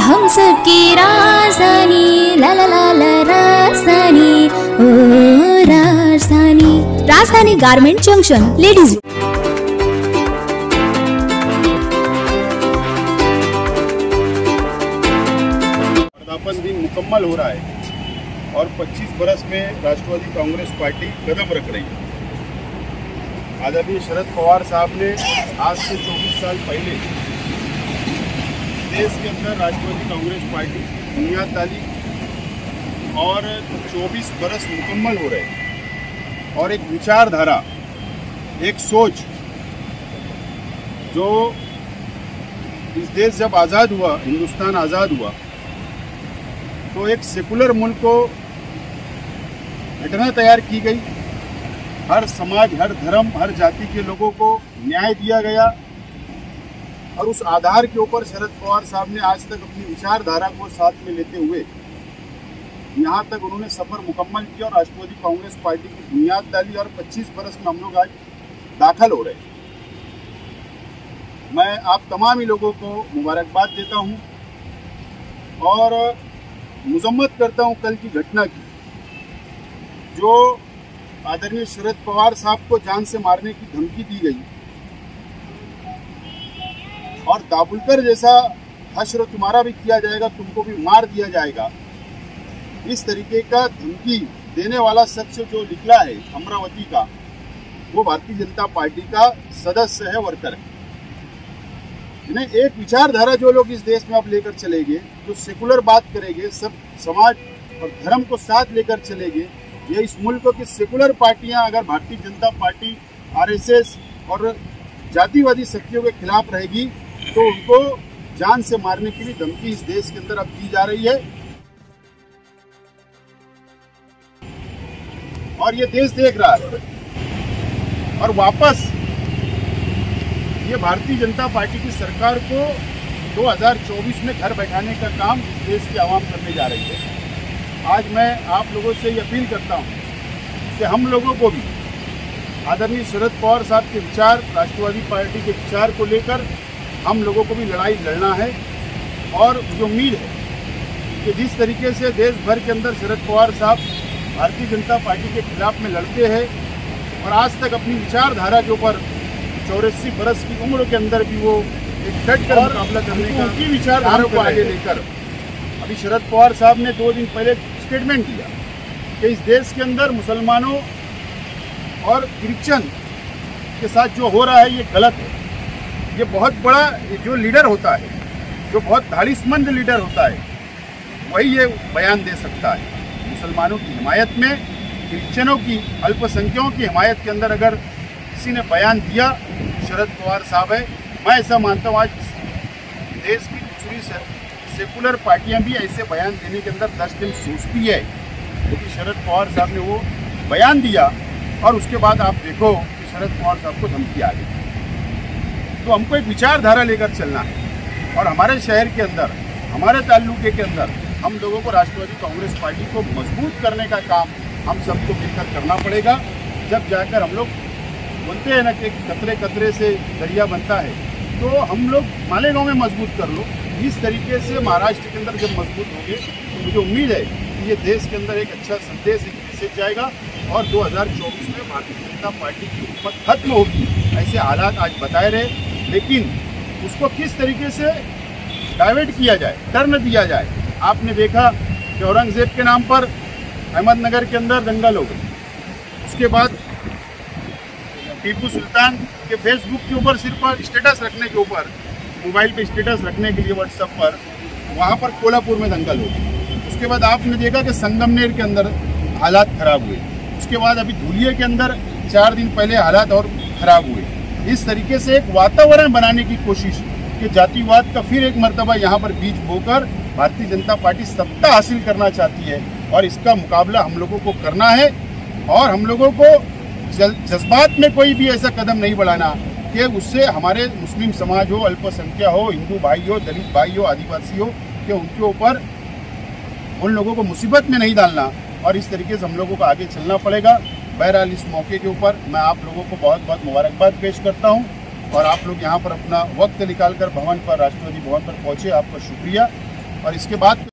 हम सबकी राजधानी, ला ला ला ला राजधानी, ओ राजधानी। राजधानी गारमेंट जंक्शन, लेडीज। वर्धापन दिन मुकम्मल हो रहा है और 25 बरस में राष्ट्रवादी कांग्रेस पार्टी कदम रख रही है। आदरणीय शरद पवार साहब ने आज से 24 साल पहले देश के अंदर राष्ट्रवादी कांग्रेस पार्टी की बुनियाद डाली और 24 बरस मुकम्मल हो रहे और एक विचारधारा, एक सोच, जो इस देश जब आज़ाद हुआ, हिंदुस्तान आज़ाद हुआ, तो एक सेकुलर मुल्क को घटना तैयार की गई। हर समाज, हर धर्म, हर जाति के लोगों को न्याय दिया गया और उस आधार के ऊपर शरद पवार साहब ने आज तक अपनी विचारधारा को साथ में लेते हुए यहाँ तक उन्होंने सफर मुकम्मल किया और राष्ट्रवादी कांग्रेस पार्टी की बुनियाद डाली और 25 बरस में हम लोग आज दाखिल हो रहे हैं। मैं आप तमाम ही लोगों को मुबारकबाद देता हूँ और मजम्मत करता हूँ कल की घटना की, जो आदरणीय शरद पवार साहब को जान से मारने की धमकी दी गई और दाभोलकर जैसा हश्र तुम्हारा भी किया जाएगा, तुमको भी मार दिया जाएगा, इस तरीके का धमकी देने वाला शख्स जो निकला है अमरावती का, वो भारतीय जनता पार्टी का सदस्य है, वर्कर है। इन्हें एक विचारधारा जो लोग इस देश में अब लेकर चलेंगे, जो सेकुलर बात करेंगे, सब समाज और धर्म को साथ लेकर चलेंगे, ये इस मुल्क की सेकुलर पार्टियां अगर भारतीय जनता पार्टी, आरएसएस और जातिवादी शक्तियों के खिलाफ रहेगी तो उनको जान से मारने की भी धमकी इस देश के अंदर अब दी जा रही है। और ये देश देख रहा है और वापस ये भारतीय जनता पार्टी की सरकार को 2024 में घर बैठाने का काम इस देश की आवाम करने जा रही है। आज मैं आप लोगों से ये अपील करता हूँ कि हम लोगों को भी आदरणीय शरद पवार साहब के विचार, राष्ट्रवादी पार्टी के विचार को लेकर हम लोगों को भी लड़ाई लड़ना है। और मुझे उम्मीद है कि जिस तरीके से देश भर के अंदर शरद पवार साहब भारतीय जनता पार्टी के खिलाफ में लड़ते हैं और आज तक अपनी विचारधारा के ऊपर 84 बरस की उम्र के अंदर भी वो एक डट कर मुकाबला करने का, उनकी विचारधारा को आगे लेकर, अभी शरद पवार साहब ने 2 दिन पहले स्टेटमेंट दिया कि इस देश के अंदर मुसलमानों और क्रिश्चियन के साथ जो हो रहा है ये गलत है। ये बहुत बड़ा जो लीडर होता है, जो बहुत धाड़ीमंद लीडर होता है, वही ये बयान दे सकता है। मुसलमानों की हिमायत में, क्रिश्चियनों की, अल्पसंख्यकों की हिमायत के अंदर अगर किसी ने बयान दिया, शरद पवार साहब है। मैं ऐसा मानता हूँ आज देश की दूसरी सेकुलर पार्टियां भी ऐसे बयान देने के अंदर 10 दिन सोचती है, क्योंकि शरद पवार साहब ने वो बयान दिया और उसके बाद आप देखो कि शरद पवार साहब को धमकी आ गई। तो हमको एक विचारधारा लेकर चलना है और हमारे शहर के अंदर, हमारे ताल्लुके के अंदर हम लोगों को राष्ट्रवादी कांग्रेस पार्टी को मजबूत करने का काम हम सबको मिलकर करना पड़ेगा। जब जाकर हम लोग बोलते हैं ना कि कतरे कतरे से दरिया बनता है, तो हम लोग मालेगांव में मजबूत कर लो। इस तरीके से महाराष्ट्र के अंदर जब मजबूत होंगे तो मुझे उम्मीद है कि ये देश के अंदर एक अच्छा संदेश, एक मैसेज जाएगा और 2024 में भारतीय जनता पार्टी की हुकूमत खत्म होगी। ऐसे हालात आज बताए रहे, लेकिन उसको किस तरीके से डाइवर्ट किया जाए, टर्न दिया जाए। आपने देखा कि औरंगजेब के नाम पर अहमदनगर के अंदर दंगल हो गई, उसके बाद टीपू सुल्तान के फेसबुक के ऊपर सिर्फ स्टेटस रखने के ऊपर, मोबाइल पे स्टेटस रखने के लिए व्हाट्सएप पर, वहाँ पर कोल्हापुर में दंगल हो गई। उसके बाद आपने देखा कि संगमनेर के अंदर हालात खराब हुए। उसके बाद अभी धुलिया के अंदर 4 दिन पहले हालात और खराब हुए। इस तरीके से एक वातावरण बनाने की कोशिश कि जातिवाद का फिर एक मर्तबा यहाँ पर बीज बोकर भारतीय जनता पार्टी सत्ता हासिल करना चाहती है और इसका मुकाबला हम लोगों को करना है। और हम लोगों को जज्बात में कोई भी ऐसा कदम नहीं बढ़ाना कि उससे हमारे मुस्लिम समाज हो, अल्पसंख्यक हो, हिंदू भाई हो, दलित भाई हो, आदिवासी हो, कि उनके ऊपर उन लोगों को मुसीबत में नहीं डालना और इस तरीके से हम लोगों को आगे चलना पड़ेगा। बहरहाल इस मौके के ऊपर मैं आप लोगों को बहुत बहुत मुबारकबाद पेश करता हूं और आप लोग यहां पर अपना वक्त निकालकर भवन पर, राष्ट्रवादी भवन पर पहुंचे, आपका शुक्रिया। और इसके बाद